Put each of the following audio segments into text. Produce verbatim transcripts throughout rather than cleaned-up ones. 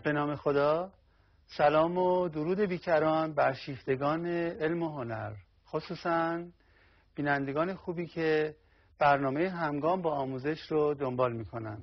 به نام خدا. سلام و درود بیکران بر شیفتگان علم و هنر، خصوصاً بینندگان خوبی که برنامه همگام با آموزش رو دنبال میکنن.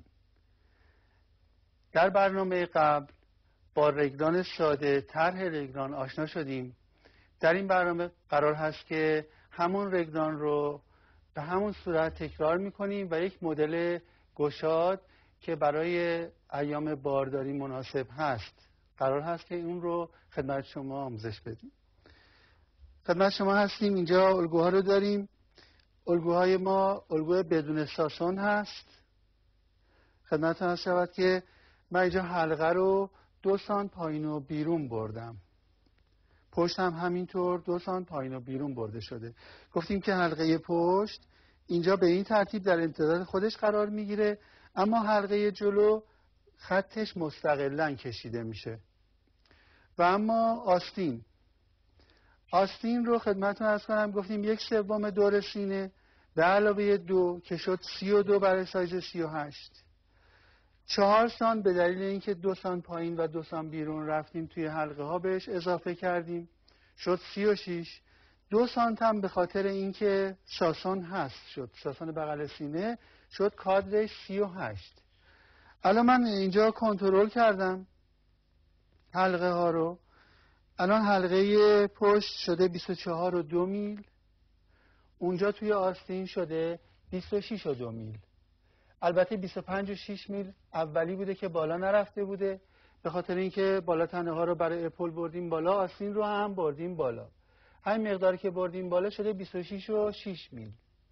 در برنامه قبل با رگدان ساده، طرح رگدان آشنا شدیم. در این برنامه قرار هست که همون رگدان رو به همون صورت تکرار میکنیم و یک مدل گشاد که برای ایام بارداری مناسب هست قرار هست که اون رو خدمت شما آموزش بدیم. خدمت شما هستیم. اینجا الگوها رو داریم. الگوهای ما الگوی بدون ساسون هست. خدمتتون عرض شود که من اینجا حلقه رو دو سانت پایین و بیرون بردم، پشت هم همینطور دو سانت پایین و بیرون برده شده. گفتیم که حلقه پشت اینجا به این ترتیب در امتداد خودش قرار میگیره، اما حلقه جلو خطش مستقلاً کشیده میشه. و اما آستین آستین رو خدمتتون عرض کنم، گفتیم یک سوم دور سینه به علاوه دو که شد سی و دو برای سایز سی و هشت. چهار سانت به دلیل اینکه دو سانت پایین و دو سانت بیرون رفتیم توی حلقه ها بهش اضافه کردیم، شد سی و شش. دو سانت هم به خاطر اینکه ساسون هست شد، ساسون بغل سینه شد، کادرش سی و هشت. الان من اینجا کنترل کردم حلقه ها رو. الان حلقه پشت شده بیست و چهار و دو میل، اونجا توی آستین شده بیست و شش و دو میل. البته بیست و پنج و شش میل اولی بوده که بالا نرفته بوده، به خاطر اینکه بالا تنه ها رو برای اپل بردیم بالا، آستین رو هم بردیم بالا. همین مقداری که بردیم بالا شده بیست و شش و شش میل.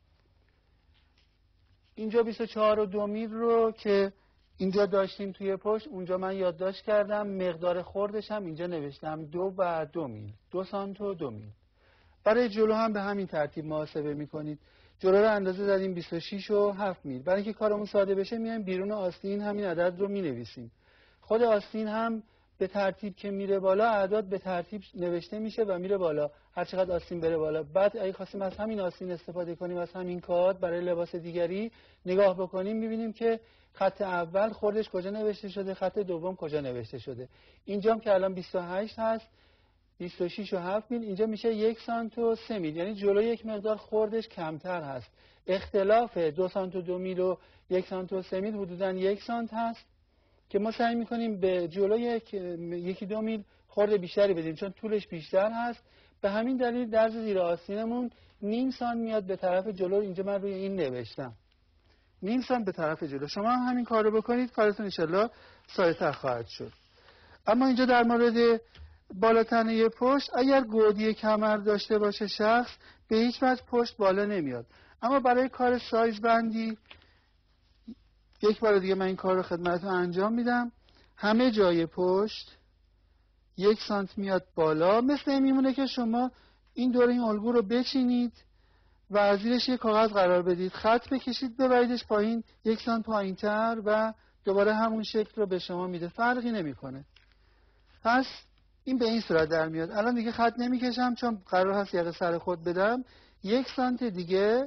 اینجا بیست و چهار و دو میل رو که اینجا داشتیم توی پشت، اونجا من یادداشت کردم، مقدار خوردش هم اینجا نوشتم، دو و دو میل، دو سانت و دو میل. برای جلو هم به همین ترتیب محاسبه میکنید. جلو رو اندازه دادیم بیست و شش و هفت میل. برای اینکه کارمون ساده بشه میایم بیرون آستین همین عدد رو مینویسیم. خود آستین هم به ترتیب که میره بالا اعداد به ترتیب نوشته میشه و میره بالا، هر چقدر آستین بره بالا. بعد اگه خواستیم از همین آستین استفاده کنیم، از همین کاد برای لباس دیگری نگاه بکنیم، میبینیم که خط اول خوردش کجا نوشته شده، خط دوم کجا نوشته شده. اینجام که الان بیست و هشت هست، بیست و شش و هفت میل، اینجا میشه یک سانت و سه میل، یعنی جلو یک مقدار خوردش کمتر هست. اختلاف دو سانت و دو میل و یک سانت و سه میل حدوداً یک سانت هست که ما سعی میکنیم به جلو یک یکی دو میل خورد بیشتری بدیم چون طولش بیشتر هست. به همین دلیل درز زیر آستینمون نیم سانت میاد به طرف جلو. اینجا من روی این نوشتم نیم سانت به طرف جلو. شما هم همین کارو بکنید، کارتون انشالله سایه‌تر خواهد شد. اما اینجا در مورد بالاتنه پشت، اگر گودی کمر داشته باشه شخص به هیچ وجه پشت بالا نمیاد. اما برای کار سایز بندی یک بار دیگه من این کار رو خدمتتون انجام میدم. همه جای پشت یک سانت میاد بالا. مثل این میمونه که شما این دور این الگو رو بچینید و از زیرش یک کاغذ قرار بدید، خط بکشید، ببریدش پایین یک سانت پایین تر و دوباره همون شکل رو به شما میده، فرقی نمیکنه. پس این به این صورت در میاد. الان دیگه خط نمیکشم چون قرار هست یقه سر خود بدم. یک سانت دیگه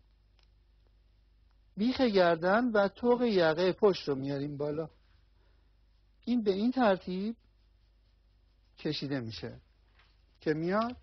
بیخ گردن و طوق یقه پشت رو میاریم بالا. این به این ترتیب کشیده میشه که میاد.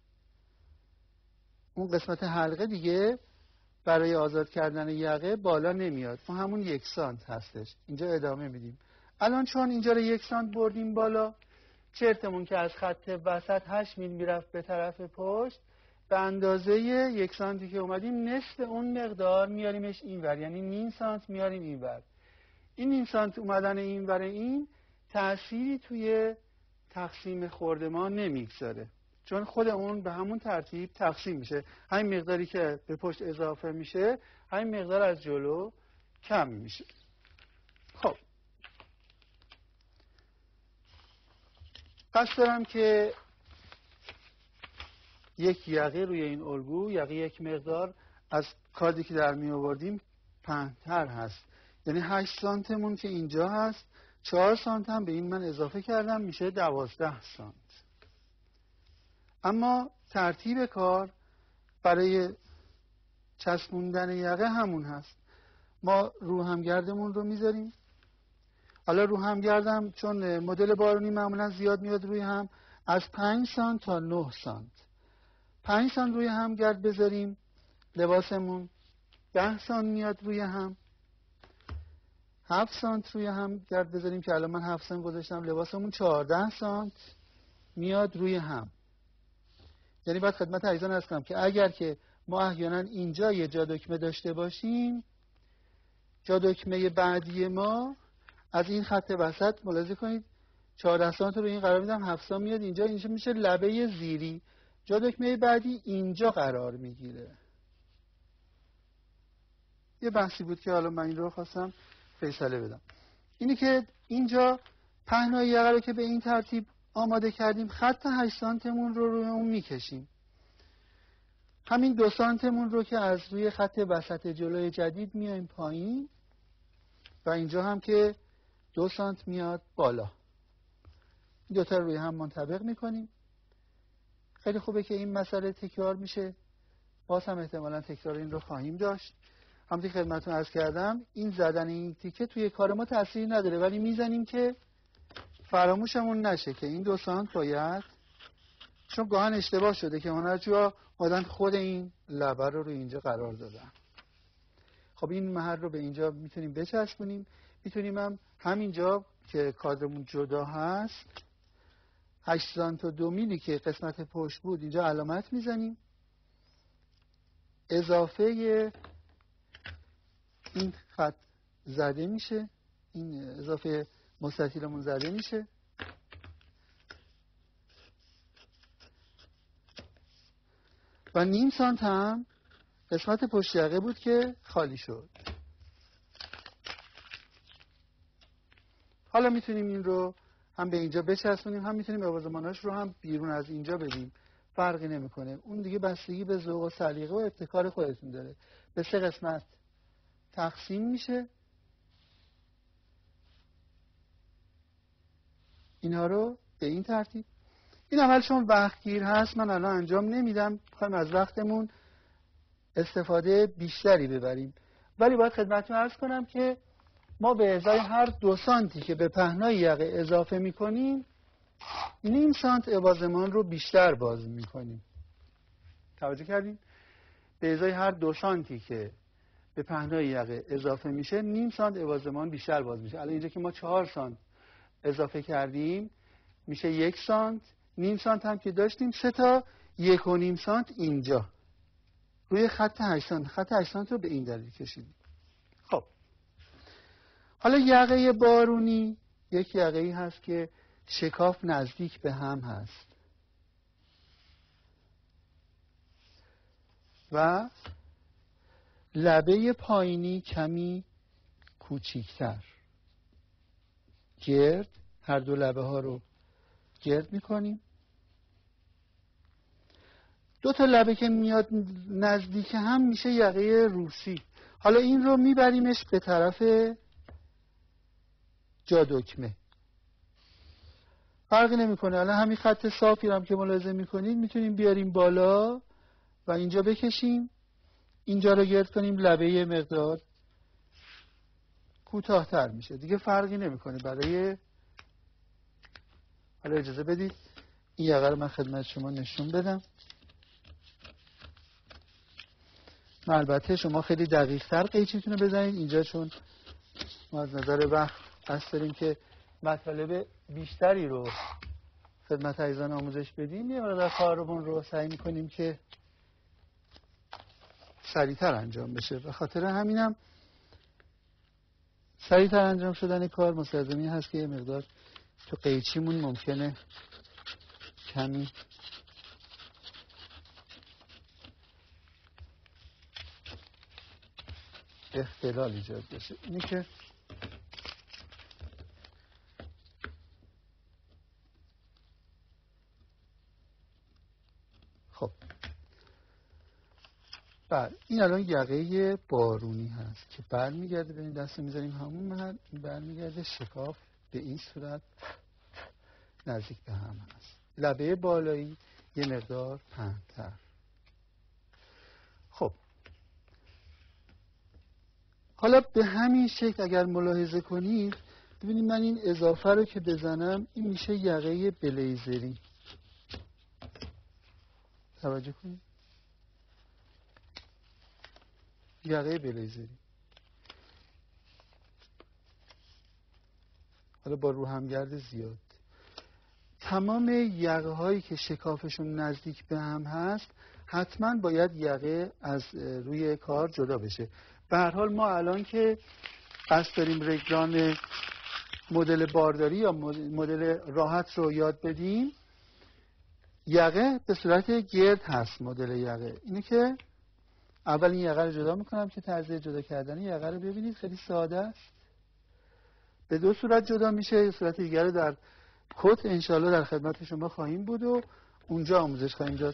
اون قسمت حلقه دیگه برای آزاد کردن یقه بالا نمیاد، اون همون یک سانت هستش. اینجا ادامه میدیم. الان چون اینجا رو یک سانت بردیم بالا، چرتمون که از خط وسط هشت میل میرفت به طرف پشت، به اندازه یک سانتی که اومدیم نصف اون مقدار میاریمش اینور، یعنی نیم سانت میاریم اینور. این نیم سانت اومدن اینور این تأثیری توی تقسیم خورد ما نمیگذاره، چون خود اون به همون ترتیب تقسیم میشه. همین مقداری که به پشت اضافه میشه همین مقدار از جلو کم میشه. خب قصد دارم که یک یقه روی این الگو، یقه یک مقدار از کادی که در می آوردیم پهن‌تر هست، یعنی هشت سانتمون که اینجا هست، چهار سانت هم به این من اضافه کردم، میشه دوازده سانت. اما ترتیب کار برای چسبوندن یقه همون هست. ما رو همگردمون رو میذاریم. حالا رو هم گردم چون مدل بارونی معمولا زیاد میاد روی هم، از پنج سانت تا نه سانت. پنج سانت روی هم گرد بذاریم لباسمون ده سانت میاد روی هم. هفت سانت روی هم گرد بذاریم که الان من هفت سانت گذاشتم، لباسمون چهارده سانت میاد روی هم. یعنی باید خدمت عزیزان عرض کنم که اگر که ما احیانا اینجا یه جا دکمه داشته باشیم، جا دکمه بعدی ما از این خط وسط ملاحظه کنید چهارده سانت رو این قرار میدم، هفت سانت میاد اینجا، اینجا میشه لبه زیری. جا دکمه بعدی اینجا قرار میگیره. یه بحثی بود که حالا من این رو خواستم فیصله بدم. اینی که اینجا پهنای یقه رو که به این ترتیب آماده کردیم، خط هشت سانتمون رو روی اون میکشیم. همین دو سانتمون رو که از روی خط وسط جلوی جدید میایم پایین و اینجا هم که دو سانت میاد بالا. این دوتا رو روی هم منطبق میکنیم. خیلی خوبه که این مسئله تکرار میشه. باز هم احتمالا تکرار این رو خواهیم داشت. همونطور که خدمتتون عرض کردم این زدن این تیکه توی کار ما تأثیری نداره، ولی میزنیم که فراموشمون نشه که این دو سانت باید، چون گاهن اشتباه شده که هنرجوها مادن خود این لبه رو روی اینجا قرار دادن. خب این محل رو به اینجا میتونیم بچسبونیم. میتونیم هم همینجا که کادرمون جدا هست هشت سانت و دو میلی که قسمت پشت بود اینجا علامت میزنیم، اضافه این خط زده میشه، این اضافه مستطیلمون زده میشه. و نیم سانت هم قسمت پشت یقه بود که خالی شد. حالا میتونیم این رو هم به اینجا بچسبونیم، هم میتونیم آوازماناش رو هم بیرون از اینجا بدیم، فرقی نمیکنه. اون دیگه بستگی به ذوق و سلیقه و ابتکار خودتون داره. به سه قسمت تقسیم میشه. اینها رو به این ترتیب. این عمل چون وقتگیر هست من الان انجام نمیدم، میخوایم از وقتمون استفاده بیشتری ببریم. ولی باید خدمتتون عرض کنم که ما به ازای هر دو سانتی که به پهنای یقه اضافه میکنیم نیم سانت عوضمان رو بیشتر باز میکنیم. توجه کردین؟ به ازای هر دو سانتی که به پهنای یقه اضافه میشه نیم سانت عوضمان بیشتر باز میشه. الان اینجا که ما چهار سانت اضافه کردیم میشه یک سانت. نیم سانت هم که داشتیم سه تا یک و نیم سانت اینجا روی خط هشت سانت. خط هشت سانت رو به این دلیل کشیدیم. خب حالا یقه بارونی یک یقه‌ای هست که شکاف نزدیک به هم هست و لبه پایینی کمی کوچیکتر. گرد هر دو لبه ها رو گرد میکنیم. دو تا لبه که میاد نزدیک هم میشه یقه روسی. حالا این رو میبریمش به طرف جا دکمه. فرقی نمیکنه. الان همین خط صافی هم که ملاحظه میکنید میتونیم بیاریم بالا و اینجا بکشیم، اینجا رو گرد کنیم، لبه یه مقدار کوتاه‌تر میشه. دیگه فرقی نمیکنه برای. حالا اجازه بدید این یقه رو من خدمت شما نشون بدم. البته شما خیلی دقیق‌تر قیچیتون رو بزنید اینجا، چون ما از نظر وقت قصد داریم که مطالب بیشتری رو خدمت عزیزان آموزش بدیم. یه مقدار کارمون رو سعی می‌کنیم که سریع‌تر انجام بشه. به خاطر همینم سریع‌تر انجام شدن کار مستلزمی هست که یه مقدار تو قیچیمون ممکنه کمی اختلال ایجاد بشه. اینه که خب بله این الان یقه بارونی هست که برمیگرده. به این دست میذاریم همون محل، این برمیگرده شکاف به این صورت نزدیک به هم هست. لبه بالایی یه مقدار پهن‌تر. خب حالا به همین شکل اگر ملاحظه کنید ببینید من این اضافه رو که بزنم این میشه یقه بلیزری. توجه کنید، یقه بلیزری. حالا با روهمگرد زیاد. تمام یقه هایی که شکافشون نزدیک به هم هست حتما باید یقه از روی کار جدا بشه. به هر حال ما الان که قصد داریم رگلان مدل بارداری یا مدل راحت رو یاد بدیم، یقه به صورت گرد هست. مدل یقه اینه که اول این یقه رو جدا میکنم که طرز جدا کردن یقه رو ببینید خیلی ساده است. به دو صورت جدا میشه. یه صورت دیگر رو در کد انشالله در خدمت شما خواهیم بود و اونجا آموزش خواهیم داد.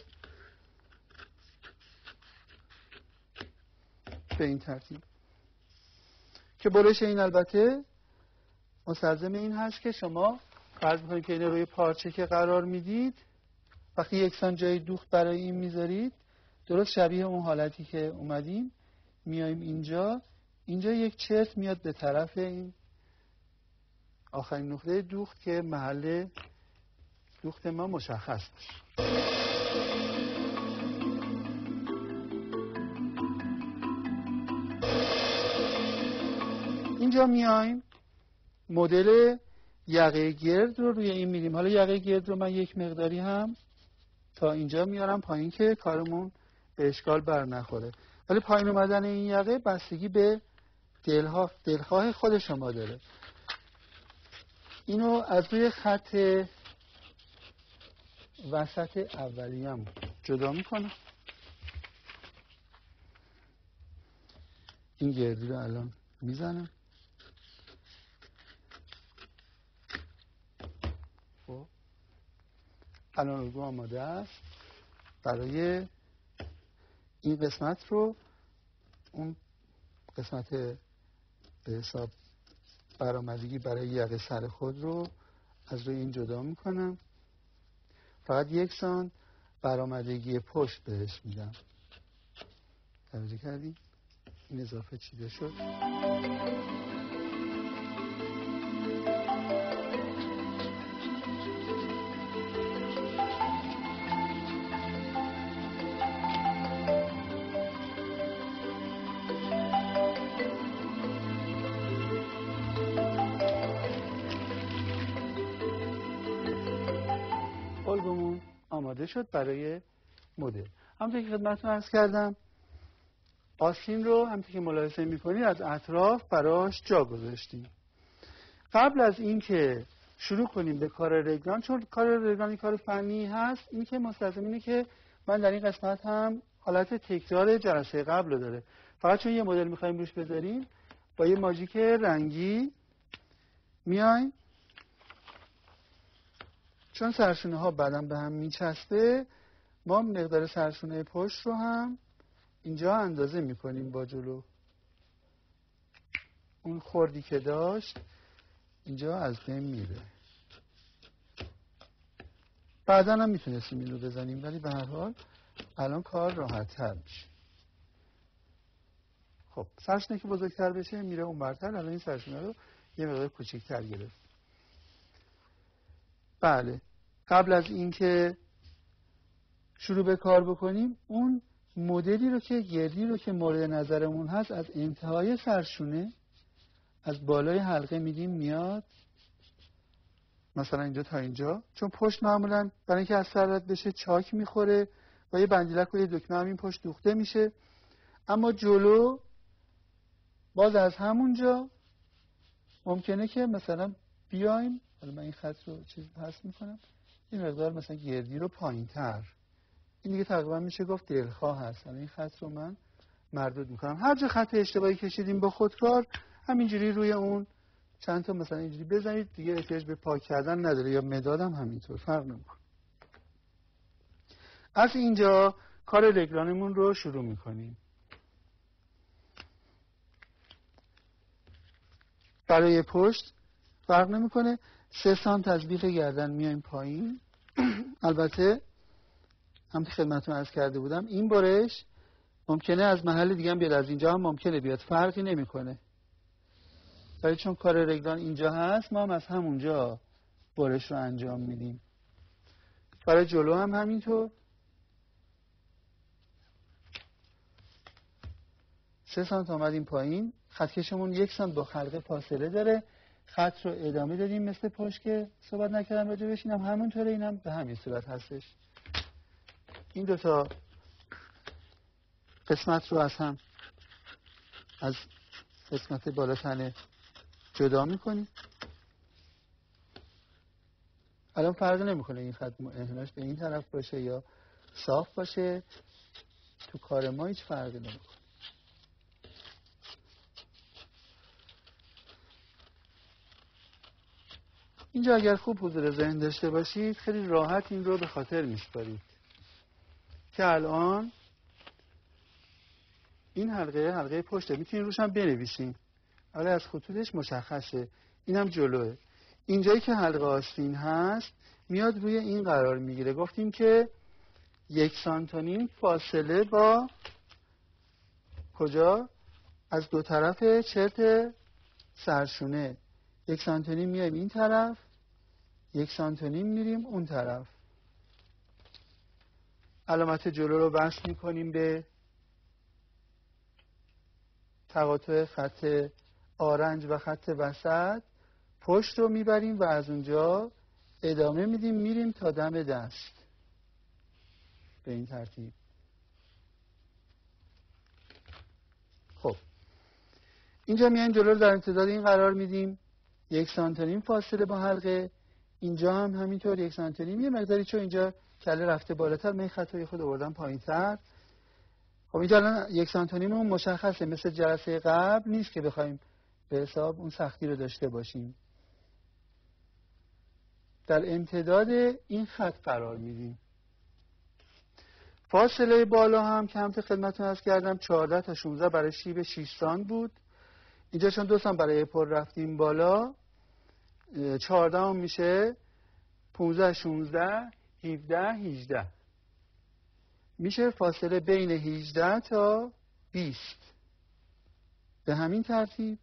به این ترتیب که برش این البته مستلزم این هست که شما فرض می‌کنید که این روی پارچه که قرار میدید، وقتی یکسان جای دوخت برای این میذارید، درست شبیه اون حالتی که اومدیم میایم اینجا، اینجا یک چرت میاد به طرف این آخرین نقطه دوخت که محل دوخت ما مشخص بشه. اینجا میایم مدل یقه گرد رو روی این میریم. حالا یقه گرد رو من یک مقداری هم تا اینجا میارم پایین که کارمون به اشکال بر نخوره. ولی پایین اومدن این یقه بستگی به دلها دلخواه خود شما داره. اینو از روی خط وسط اولیم جدا میکنم. این گردی رو الان میزنم. خب الان الگو آماده است برای این قسمت رو، اون قسمت به حساب برآمدگی برای یقه سر خود رو از روی این جدا میکنم. فقط یکسان برآمدگی پشت بهش میدم. توجه کردید؟ این اضافه چیده شد. الگومون آماده شد برای مدل. همونطور که خدمتتون عرض کردم آستین رو همونطور که ملاحظه می‌کنید از اطراف براش جا گذاشتیم. قبل از این که شروع کنیم به کار رگلان، چون کار رگلان کار فنی هست، این که مستلزم اینه که من در این قسمت هم حالت تکرار جلسه قبل رو داره. فقط چون یه مدل می‌خوایم روش بذاریم با یه ماژیک رنگی میایم، چون سرشونه ها بعداً به هم میچسبه، ما مقدار سرشونه پشت رو هم اینجا اندازه میکنیم با جلو. اون خوردی که داشت اینجا از بین میره. بعداً هم میتونستیم این رو بزنیم، ولی به هر حال الان کار راحت تر میشه. خب سرشونه که بزرگتر بشه میره اون برتر. الان این سرشونه رو یه مقدار کوچکتر گرفت. بله، قبل از اینکه شروع به کار بکنیم اون مدلی رو که گردی رو که مورد نظرمون هست از انتهای سرشونه از بالای حلقه میدیم میاد مثلا اینجا تا اینجا، چون پشت معمولا برای اینکه از سر رد بشه چاک میخوره و یه بندیلک و یه دکمه هم این پشت دوخته میشه. اما جلو باز از همونجا ممکنه که مثلا بیایم، حالا من این خط رو چیز پس میکنم، این مقدار مثلا گردی رو پایین تر، این دیگه تقریبا میشه گفت دلخواه هست. این خط رو من مردود میکنم. هر جا خط اشتباهی کشیدیم با خودکار همینجوری روی اون چند تا مثلا اینجوری بزنید، دیگه احتیاج به پاک کردن نداره، یا مدادم همینطور فرق نمیکنه. از اینجا کار رگلانمون رو شروع میکنیم. برای پشت فرق نمیکنه، سه سانت از بیخ گردن میایم پایین. البته همونطور خدمتتون عرض کرده بودم این برش ممکنه از محل دیگه هم بیاد، از اینجا هم ممکنه بیاد، فرقی نمیکنه. ولی چون کار رگلان اینجا هست ما هم از همونجا برش رو انجام میدیم. برای جلو هم همینطور. سه سانت آمدیم پایین، خطکشمون یک سانت با حلقه فاصله داره. خط رو ادامه دادیم مثل پشت که صحبت نکردم راجع بهش، اینم همونطوره، اینم به همین صورت هستش. این دو تا قسمت رو از هم از قسمت بالا تنه جدا میکنیم. الان فرق نمیکنه این خط انحناش به این طرف باشه یا صاف باشه، تو کار ما هیچ فرقی نمیکنه. اینجا اگر خوب حضور ذهن داشته باشید خیلی راحت این رو به خاطر میسپارید که الان این حلقه حلقه پشته، میتونید روش هم بنویسین، حالا از خطوطش مشخصه. اینم جلوه. اینجایی که حلقه آستین هست میاد روی این قرار میگیره. گفتیم که یک سانت و نیم فاصله با کجا؟ از دو طرف چرت سرشونه. یک سانت و نیم میایم این طرف، یک سانت و نیم میریم اون طرف. علامت جلو رو وصل میکنیم به تقاطع خط آرنج و خط وسط. پشت رو میبریم و از اونجا ادامه میدیم میریم تا دم دست. به این ترتیب. خب اینجا میایم جلو رو در امتداد این قرار میدیم، یک سانت و نیم فاصله با حلقه. اینجا هم همینطور یک سانت و نیم. یه مقداری چون اینجا کله رفته بالاتر من خطای خود آوردم پایین‌تر. خب اینجا الان یک سانت و نیممون مشخصه، مثل جلسه قبل نیست که بخوایم به حساب اون سختی رو داشته باشیم. در امتداد این خط قرار میدیم. فاصله بالا هم که همونطور خدمتتون عرض کردم چهارده تا شانزده برای شیب شش سانت بود. اینجا چون دو سانت برای پر رفتیم بالا، چهارده هم میشه پانزده شانزده هفده هجده، میشه فاصله بین هجده تا بیست. به همین ترتیب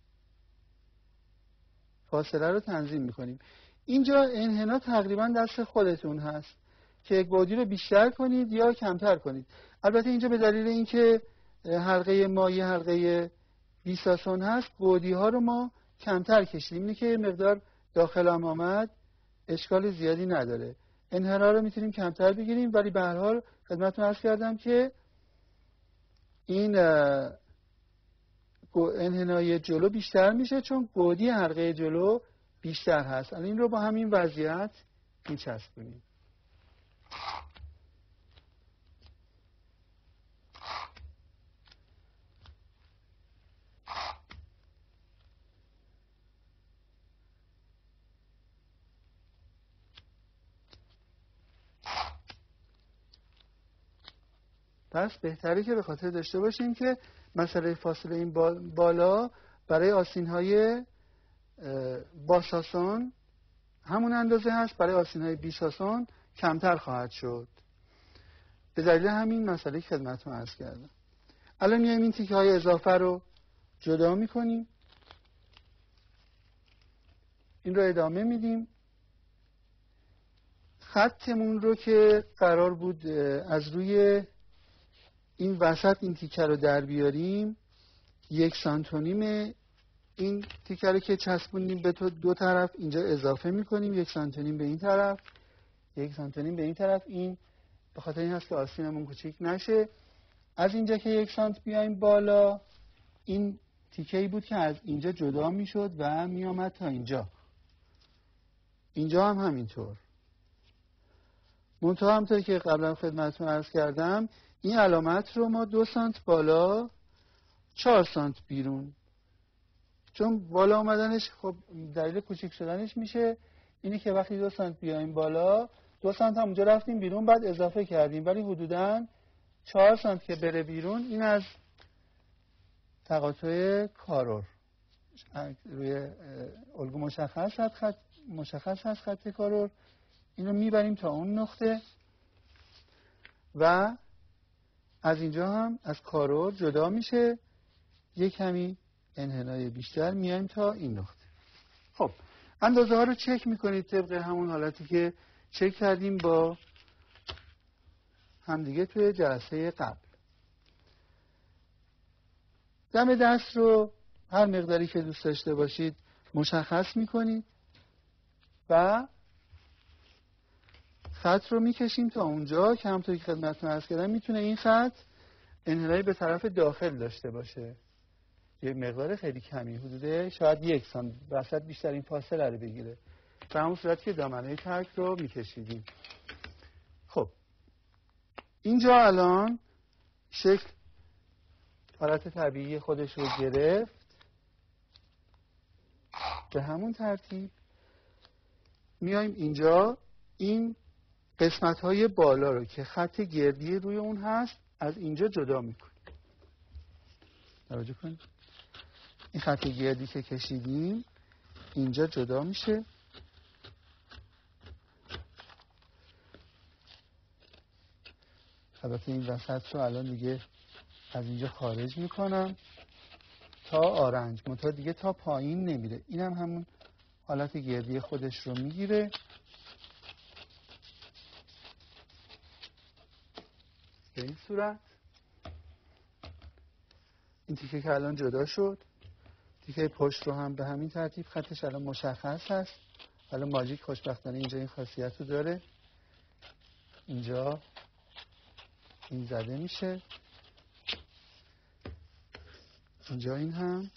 فاصله رو تنظیم میکنیم. اینجا انحنا تقریبا دست خودتون هست که گودی رو بیشتر کنید یا کمتر کنید. البته اینجا به دلیل اینکه حلقه ما یه حلقه بیساسون هست، گودی ها رو ما کمتر کشیدیم. اینه که مقدار داخل هم آمد اشکال زیادی نداره. انحنا رو میتونیم کمتر بگیریم، ولی به هر حال خدمتتون عرض کردم که این انحنای جلو بیشتر میشه چون گودی حلقه جلو بیشتر هست. الان این رو با همین وضعیت میچسبونیم. پس بهتره که به خاطر داشته باشیم که مسئله فاصله این بالا برای آستین‌های باساسون همون اندازه هست، برای آستین‌های بیساسون کمتر خواهد شد. به دلیل همین مسئله که خدمتتون عرض کردم. الان میایم این تیکه های اضافه رو جدا میکنیم. این رو ادامه میدیم. خطمون رو که قرار بود از روی این وسط این تیکه رو در بیاریم، یک سانت و نیم این تیکه رو که چسبونیم به دو طرف اینجا اضافه میکنیم. یک سانت و نیم به این طرف، یک سانت و نیم به این طرف. این به خاطر این هست که آستینمون کوچیک نشه. از اینجا که یک سانت بیایم بالا، این تیکه‌ای بود که از اینجا جدا میشد و میامد تا اینجا. اینجا هم همینطور. منتها همونطور که قبلا خدمتتون عرض کردم این علامت رو ما دو سانت بالا چهار سانت بیرون، چون بالا آمدنش خب دلیل کوچیک شدنش میشه اینی که وقتی دو سانت بیایم بالا، دو سانت هم اونجا رفتیم بیرون بعد اضافه کردیم، ولی حدوداً چهار سانت که بره بیرون این از تقاطع کارور روی الگو مشخص هست، خط مشخص هست خط کارور. این رو میبریم تا اون نقطه و از اینجا هم از کارور جدا میشه، یک کمی انحنای بیشتر میایم تا این نقطه. خب اندازه ها رو چک میکنید طبق همون حالتی که چک کردیم با همدیگه توی جلسه قبل. دم دست رو هر مقداری که دوست داشته باشید مشخص میکنید و خط رو میکشیم تا اونجا که همونطوری که خدمتتون عرض کردم میتونه این خط انحنایی به طرف داخل داشته باشه، یه مقدار خیلی کمی، حدود شاید یک سانت وسط بیشتر این فاصله رو بگیره، به همون صورت که دامنه ترک رو میکشیدیم. خب اینجا الان شکل حالت طبیعی خودش رو گرفت. به همون ترتیب میایم اینجا این قسمت های بالا رو که خط گردی روی اون هست از اینجا جدا میکنیم. توجه کنید این خط گردی که کشیدیم اینجا جدا میشه. البته این وسط رو الان دیگه از اینجا خارج میکنم تا آرنج، منتها دیگه تا پایین نمیره. این هم همون حالت گردی خودش رو میگیره. به این صورت این تیکه که الان جدا شد، تیکه پشت رو هم به همین ترتیب خطش الان مشخص هست. الان ماژیک خوشبختانه اینجا این خاصیت رو داره، اینجا این زده میشه، اینجا این هم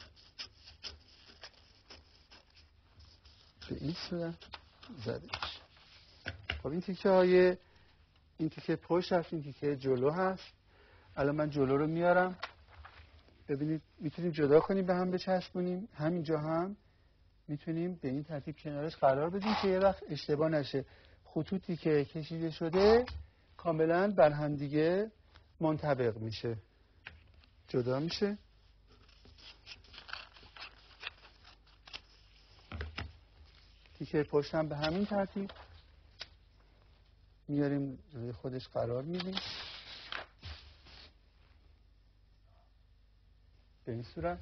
به این صورت زده میشه. خب این تیکه های این تیکه پشت هست، این تیکه جلو هست. الان من جلو رو میارم، ببینید میتونیم جدا کنیم به هم بچسبونیم، همینجا هم میتونیم به این ترتیب کنارش قرار بدیم که یه وقت اشتباه نشه. خطوطی که کشیده شده کاملا بر هم دیگه منطبق میشه، جدا میشه. تیکه پشت هم به همین ترتیب میاریم روی خودش قرار میدیم به این صورت.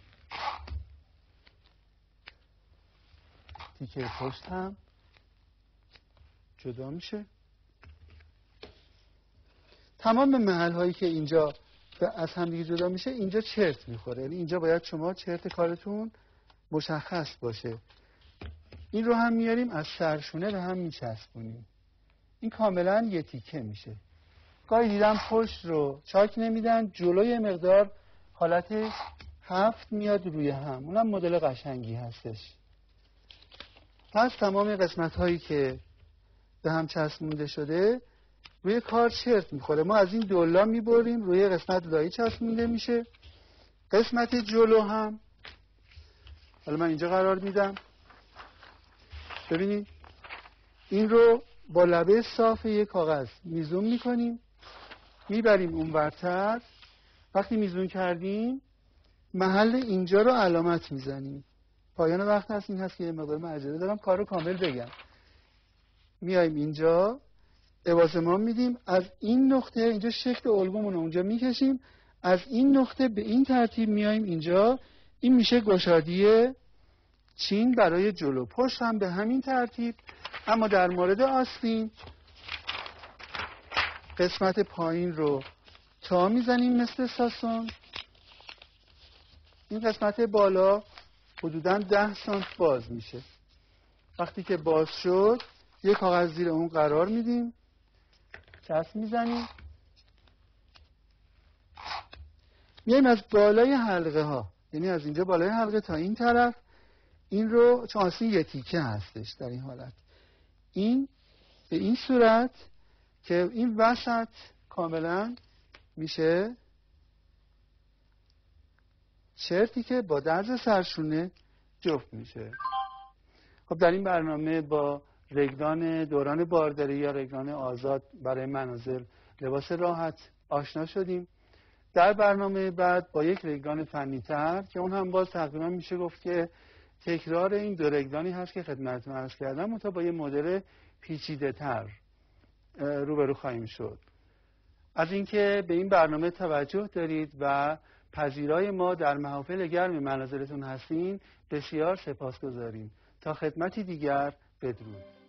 تیکه پشت هم جدا میشه. تمام محل هایی که اینجا از هم دیگه جدا میشه اینجا چرت میخوره، یعنی اینجا باید شما چرت کارتون مشخص باشه. این رو هم میاریم از سرشونه به هم میچسبونیم، این کاملا یه تیکه میشه. گاهی دیدم پشت رو چاک نمیدن، جلوی مقدار حالت هفت میاد روی هم، اونم مدل قشنگی هستش. پس تمام قسمت هایی که به هم چسبونده شده روی کار چرت میخوره. ما از این دولا میبریم روی قسمت لایی چسبونده میشه. قسمت جلو هم حالا من اینجا قرار میدم، ببینید این رو با لبه صاف یک کاغذ میزون میکنیم، میبریم اون ورتر. وقتی میزون کردیم محل اینجا رو علامت میزنیم. پایان وقت هست، این هست که یه مقدار من عجله دارم کار رو کامل بگم. میایم اینجا ابازمان میدیم، از این نقطه اینجا شکل الگومون رو اونجا میکشیم، از این نقطه به این ترتیب میایم اینجا. این میشه گشادی چین برای جلو. پشت هم به همین ترتیب. اما در مورد آستین قسمت پایین رو تا میزنیم مثل ساسون، این قسمت بالا حدوداً ده سانت باز میشه. وقتی که باز شد یک کاغذ زیر اون قرار میدیم، چسب میزنیم، میایم از بالای حلقه ها، یعنی از اینجا بالای حلقه تا این طرف، این رو چون آستین یه تیکه هستش در این حالت، این به این صورت که این وسط کاملا میشه چرتی که با درز سرشونه جفت میشه. خب در این برنامه با رگدان دوران بارداری یا رگدان آزاد برای منازل لباس راحت آشنا شدیم. در برنامه بعد با یک رگدان فنی‌تر که اون هم باز تقریبا میشه گفت که تکرار این دو رگدانی هست که خدمتتون عرض کردم، منتها با یه مدل پیچیده‌تر روبرو خواهیم شد. از اینکه به این برنامه توجه دارید و پذیرای ما در محافل گرم مناظرتون هستین بسیار سپاسگزاریم. تا خدمتی دیگر، بدرود.